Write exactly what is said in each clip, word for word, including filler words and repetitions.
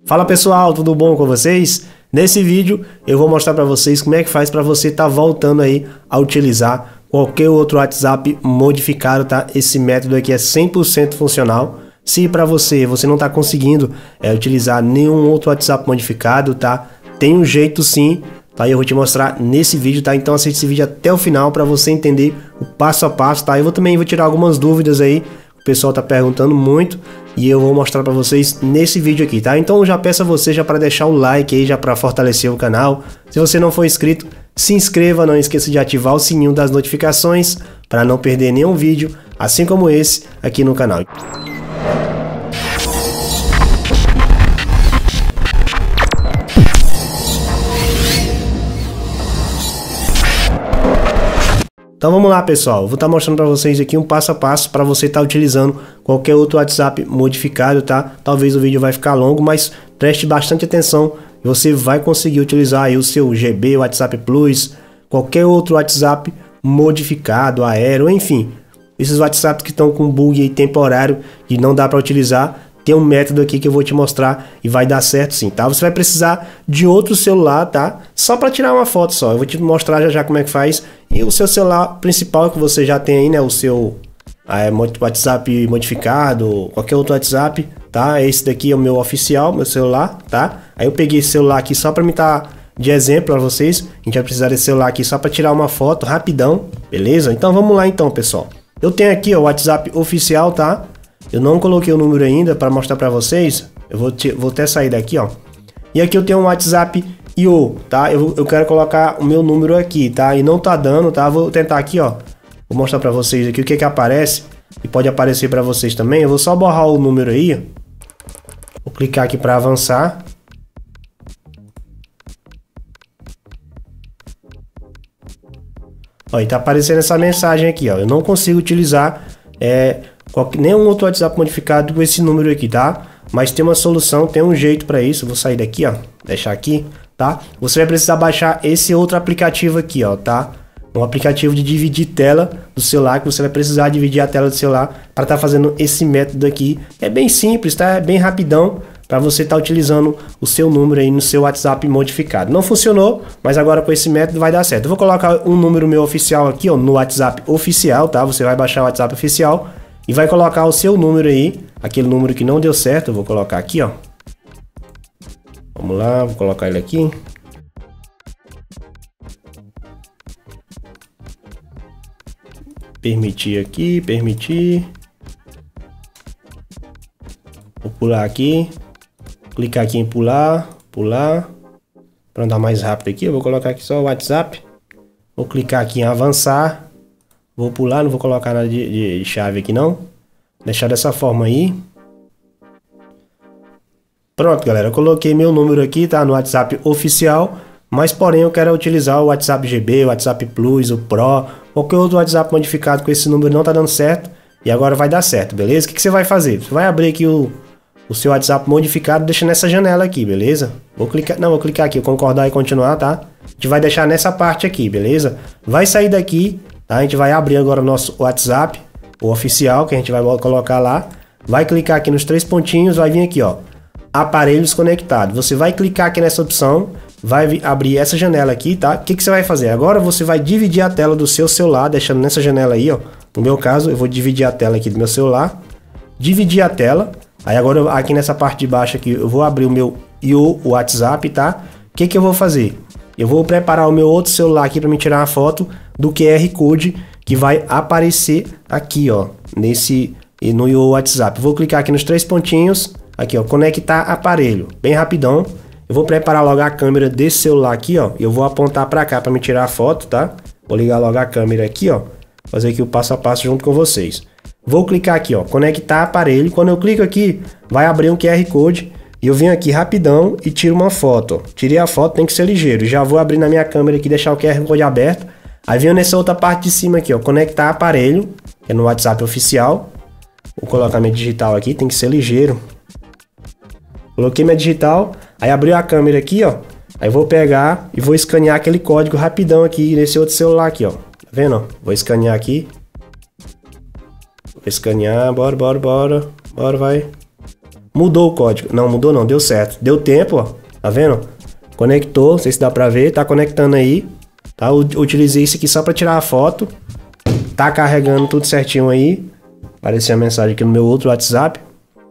Fala pessoal, tudo bom com vocês? Nesse vídeo eu vou mostrar para vocês como é que faz para você estar tá voltando aí a utilizar qualquer outro WhatsApp modificado, tá? Esse método aqui é cem por cento funcional. Se para você, você não está conseguindo é, utilizar nenhum outro WhatsApp modificado, tá? Tem um jeito sim, tá? Eu vou te mostrar nesse vídeo, tá? Então assiste esse vídeo até o final para você entender o passo a passo, tá? Eu vou também vou tirar algumas dúvidas aí, o pessoal tá perguntando muito e eu vou mostrar para vocês nesse vídeo aqui, tá? Então eu já peço a você já para deixar o like aí, já para fortalecer o canal. Se você não for inscrito, se inscreva, não esqueça de ativar o sininho das notificações para não perder nenhum vídeo, assim como esse aqui no canal. Então vamos lá pessoal, vou estar mostrando para vocês aqui um passo a passo para você estar utilizando qualquer outro WhatsApp modificado, tá? Talvez o vídeo vai ficar longo, mas preste bastante atenção e você vai conseguir utilizar aí o seu G B, WhatsApp Plus, qualquer outro WhatsApp modificado, aéreo, enfim. Esses WhatsApps que estão com bug aí temporário e não dá para utilizar, tem um método aqui que eu vou te mostrar e vai dar certo sim, tá? Você vai precisar de outro celular, tá? Só para tirar uma foto só. Eu vou te mostrar já já como é que faz. E o seu celular principal que você já tem aí, né? O seu é, WhatsApp modificado, qualquer outro WhatsApp, tá? Esse daqui é o meu oficial, meu celular, tá? Aí eu peguei esse celular aqui só para me estar de exemplo para vocês. A gente vai precisar desse celular aqui só para tirar uma foto rapidão, beleza? Então vamos lá então, pessoal. Eu tenho aqui ó, o WhatsApp oficial, tá? Eu não coloquei o número ainda para mostrar para vocês. Eu vou, te, vou até sair daqui, ó. E aqui eu tenho um WhatsApp I O, tá? Eu, eu quero colocar o meu número aqui, tá? E não tá dando, tá? Vou tentar aqui, ó. Vou mostrar para vocês aqui o que que aparece. E pode aparecer para vocês também. Eu vou só borrar o número aí. Vou clicar aqui para avançar. Ó, e tá aparecendo essa mensagem aqui, ó. Eu não consigo utilizar é, qualquer, nenhum outro WhatsApp modificado com esse número aqui, tá? Mas tem uma solução, tem um jeito para isso. Eu vou sair daqui, ó. Deixar aqui, tá? Você vai precisar baixar esse outro aplicativo aqui, ó, tá? Um aplicativo de dividir tela do celular, que você vai precisar dividir a tela do celular para estar tá fazendo esse método aqui. É bem simples, tá? É bem rapidão para você estar tá utilizando o seu número aí no seu WhatsApp modificado. Não funcionou, mas agora com esse método vai dar certo. Eu vou colocar um número meu oficial aqui, ó, no WhatsApp oficial, tá? Você vai baixar o WhatsApp oficial e vai colocar o seu número aí, aquele número que não deu certo. Eu vou colocar aqui, ó. Vamos lá, vou colocar ele aqui. Permitir aqui, permitir. Vou pular aqui. Clicar aqui em pular, pular. Para andar mais rápido aqui, eu vou colocar aqui só o WhatsApp. Vou clicar aqui em avançar. Vou pular, não vou colocar nada de, de, de chave aqui não. Deixar dessa forma aí. Pronto, galera, eu coloquei meu número aqui, tá? No WhatsApp oficial. Mas porém eu quero utilizar o WhatsApp G B, o WhatsApp Plus, o Pro. Qualquer outro WhatsApp modificado com esse número não tá dando certo. E agora vai dar certo, beleza? O que, que você vai fazer? Você vai abrir aqui o... o seu WhatsApp modificado, deixa nessa janela aqui, beleza? Vou clicar, não, vou clicar aqui, concordar e continuar, tá? A gente vai deixar nessa parte aqui, beleza? Vai sair daqui, tá? A gente vai abrir agora o nosso WhatsApp, o oficial, que a gente vai colocar lá. Vai clicar aqui nos três pontinhos, vai vir aqui, ó, aparelhos conectados. Você vai clicar aqui nessa opção, vai abrir essa janela aqui, tá? O que que você vai fazer? Agora você vai dividir a tela do seu celular, deixando nessa janela aí, ó. No meu caso, eu vou dividir a tela aqui do meu celular. Dividir a tela. Aí agora aqui nessa parte de baixo aqui eu vou abrir o meu I O, o WhatsApp, tá? O que que eu vou fazer? Eu vou preparar o meu outro celular aqui para me tirar uma foto do Q R Code que vai aparecer aqui, ó, nesse no I O WhatsApp. Vou clicar aqui nos três pontinhos, aqui, ó, conectar aparelho, bem rapidão. Eu vou preparar logo a câmera desse celular aqui, ó, e eu vou apontar para cá para me tirar a foto, tá? Vou ligar logo a câmera aqui, ó, fazer aqui o passo a passo junto com vocês. Vou clicar aqui, ó, conectar aparelho. Quando eu clico aqui, vai abrir um Q R Code. E eu venho aqui rapidão e tiro uma foto, ó. Tirei a foto, tem que ser ligeiro. Já vou abrir na minha câmera aqui, deixar o Q R Code aberto. Aí venho nessa outra parte de cima aqui, ó, conectar aparelho, que é no WhatsApp oficial. Vou colocar minha digital aqui, tem que ser ligeiro. Coloquei minha digital, aí abriu a câmera aqui, ó. Aí vou pegar e vou escanear aquele código rapidão aqui nesse outro celular aqui, ó. Tá vendo, ó? Vou escanear aqui. Vou escanear, bora, bora, bora. Bora, vai. Mudou o código. Não, mudou não, deu certo. Deu tempo, ó. Tá vendo? Conectou, não sei se dá pra ver. Tá conectando aí. Tá? Eu utilizei isso aqui só pra tirar a foto. Tá carregando tudo certinho aí. Apareceu a mensagem aqui no meu outro WhatsApp.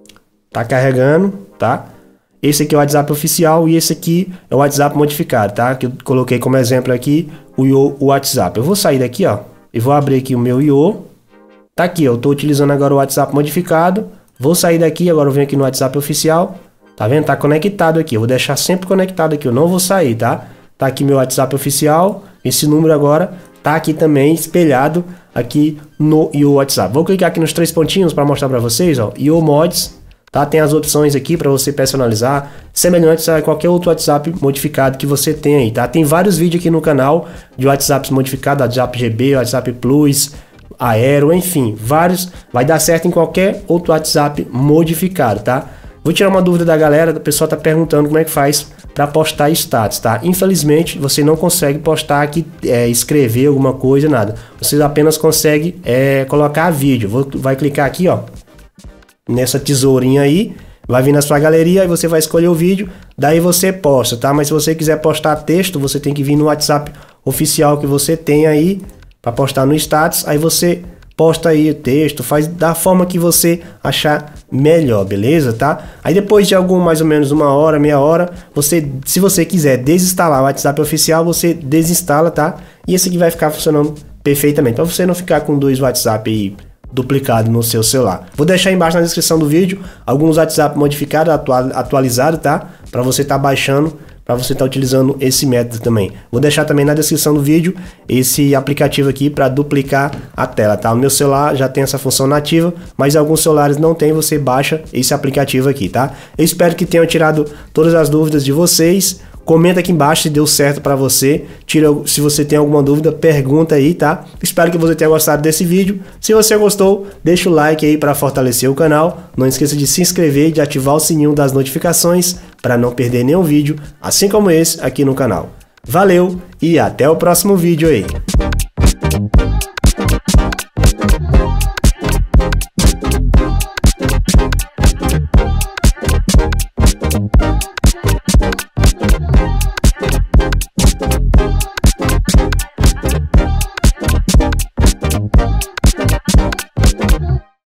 Tá carregando, tá? Esse aqui é o WhatsApp oficial e esse aqui é o WhatsApp modificado, tá? Que eu coloquei como exemplo aqui o I O WhatsApp. Eu vou sair daqui, ó, e vou abrir aqui o meu I O. Tá aqui, eu tô utilizando agora o WhatsApp modificado. Vou sair daqui, agora eu venho aqui no WhatsApp oficial. Tá vendo? Tá conectado aqui. Eu vou deixar sempre conectado aqui, eu não vou sair, tá? Tá aqui meu WhatsApp oficial. Esse número agora tá aqui também espelhado aqui no I O WhatsApp. Vou clicar aqui nos três pontinhos para mostrar para vocês, ó, I O Mods. Tá? Tem as opções aqui para você personalizar, semelhantes a qualquer outro WhatsApp modificado que você tem aí, tá? Tem vários vídeos aqui no canal de WhatsApps modificados, WhatsApp G B, WhatsApp Plus, Aero, enfim, vários. Vai dar certo em qualquer outro WhatsApp modificado, tá? Vou tirar uma dúvida da galera, o pessoal tá perguntando como é que faz para postar status, tá? Infelizmente, você não consegue postar aqui, é, escrever alguma coisa, nada. Você apenas consegue é, colocar vídeo. Vou, vai clicar aqui, ó, nessa tesourinha aí, vai vir na sua galeria e você vai escolher o vídeo, daí você posta, tá? Mas se você quiser postar texto, você tem que vir no WhatsApp oficial que você tem aí para postar no status, aí você posta aí o texto, faz da forma que você achar melhor, beleza, tá? Aí depois de algum mais ou menos uma hora, meia hora, você, se você quiser desinstalar o WhatsApp oficial, você desinstala, tá? E esse aqui vai ficar funcionando perfeitamente, para você não ficar com dois WhatsApp aí duplicado no seu celular. Vou deixar embaixo na descrição do vídeo alguns WhatsApp modificados, atual, atualizados, tá? Para você estar tá baixando, para você estar tá utilizando esse método também. Vou deixar também na descrição do vídeo esse aplicativo aqui para duplicar a tela, tá? O meu celular já tem essa função nativa, mas alguns celulares não tem, você baixa esse aplicativo aqui, tá? Eu espero que tenham tirado todas as dúvidas de vocês. Comenta aqui embaixo se deu certo para você. Tira, se você tem alguma dúvida, pergunta aí, tá? Espero que você tenha gostado desse vídeo. Se você gostou, deixa o like aí para fortalecer o canal. Não esqueça de se inscrever e de ativar o sininho das notificações para não perder nenhum vídeo, assim como esse aqui no canal. Valeu e até o próximo vídeo aí.